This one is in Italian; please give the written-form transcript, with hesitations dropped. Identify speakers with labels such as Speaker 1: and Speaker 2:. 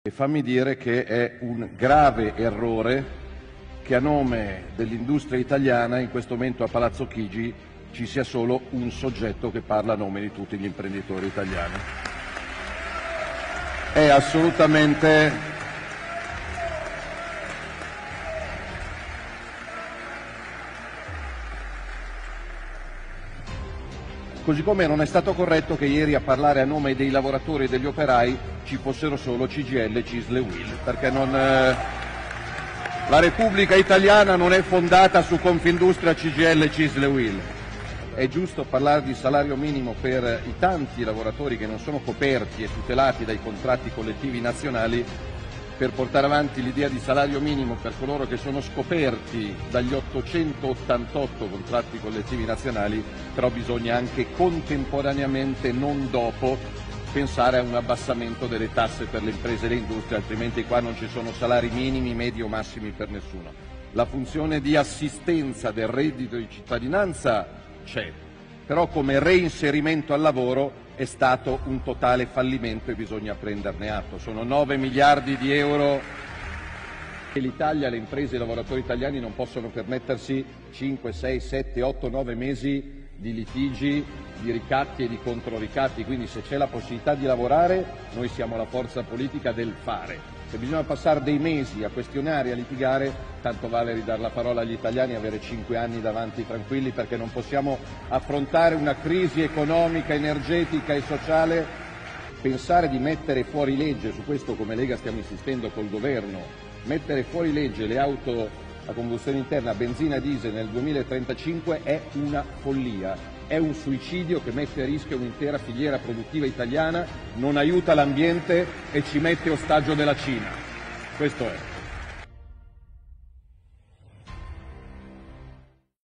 Speaker 1: E fammi dire che è un grave errore che a nome dell'industria italiana in questo momento a Palazzo Chigi ci sia solo un soggetto che parla a nome di tutti gli imprenditori italiani. È assolutamente così come non è stato corretto che ieri a parlare a nome dei lavoratori e degli operai ci fossero solo CGIL, CISL e UIL, perché la Repubblica Italiana non è fondata su Confindustria, CGIL, CISL e UIL. È giusto parlare di salario minimo per i tanti lavoratori che non sono coperti e tutelati dai contratti collettivi nazionali, per portare avanti l'idea di salario minimo per coloro che sono scoperti dagli 888 contratti collettivi nazionali, però bisogna anche contemporaneamente, non dopo, pensare a un abbassamento delle tasse per le imprese e le industrie, altrimenti qua non ci sono salari minimi, medi o massimi per nessuno. La funzione di assistenza del reddito di cittadinanza c'è, però come reinserimento al lavoro è stato un totale fallimento e bisogna prenderne atto. Sono 9 miliardi di euro che l'Italia, le imprese e i lavoratori italiani non possono permettersi 5, 6, 7, 8, 9 mesi di litigi, di ricatti e di controricatti, quindi se c'è la possibilità di lavorare noi siamo la forza politica del fare. Se bisogna passare dei mesi a questionare e a litigare, tanto vale ridare la parola agli italiani e avere 5 anni davanti tranquilli, perché non possiamo affrontare una crisi economica, energetica e sociale, pensare di mettere fuori legge, su questo come Lega stiamo insistendo col governo, mettere fuori legge le auto a combustione interna, benzina e diesel nel 2035 è una follia. È un suicidio che mette a rischio un'intera filiera produttiva italiana, non aiuta l'ambiente e ci mette ostaggio della Cina. Questo è.